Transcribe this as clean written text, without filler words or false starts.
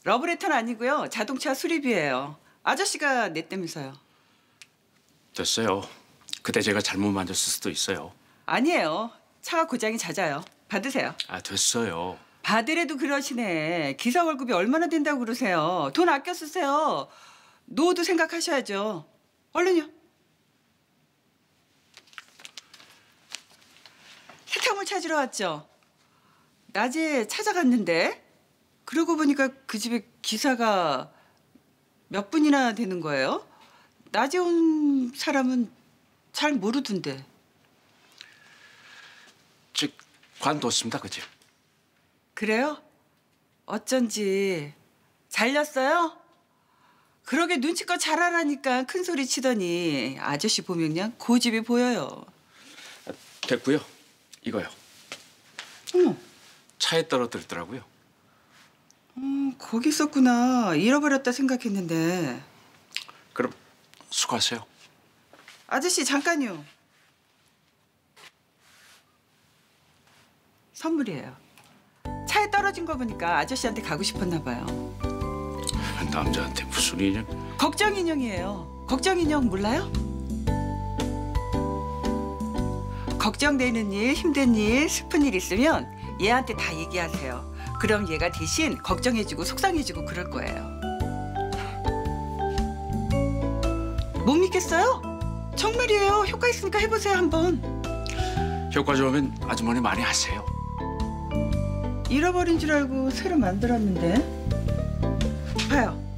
러브레터는 아니고요. 자동차 수리비예요. 아저씨가 냈다면서요. 됐어요. 그때 제가 잘못 만졌을 수도 있어요. 아니에요. 차가 고장이 잦아요. 받으세요. 됐어요. 받으래도 그러시네. 기사 월급이 얼마나 된다고 그러세요. 돈 아껴 쓰세요. 노후도 생각하셔야죠. 얼른요. 세탁물 찾으러 왔죠? 낮에 찾아갔는데 그러고 보니까 그 집에 기사가 몇 분이나 되는 거예요? 낮에 온 사람은 잘 모르던데. 즉 관뒀습니다, 그 집. 그래요? 어쩐지 잘렸어요? 그러게 눈치껏 잘하라니까 큰 소리 치더니 아저씨 보면 그냥 고집이 보여요. 됐고요. 이거요. 어머. 차에 떨어뜨렸더라고요. 거기 있었구나. 잃어버렸다 생각했는데. 그럼 수고하세요. 아저씨 잠깐요. 선물이에요. 차에 떨어진 거 보니까 아저씨한테 가고 싶었나 봐요. 남자한테 무슨 인형? 걱정 인형이에요. 걱정 인형 몰라요? 걱정되는 일, 힘든 일, 슬픈 일 있으면 얘한테 다 얘기하세요. 그럼 얘가 대신 걱정해주고 속상해지고 그럴 거예요. 못 믿겠어요? 정말이에요. 효과 있으니까 해보세요 한번. 효과 좋으면 아주머니 많이 하세요. 잃어버린 줄 알고 새로 만들었는데. 봐요.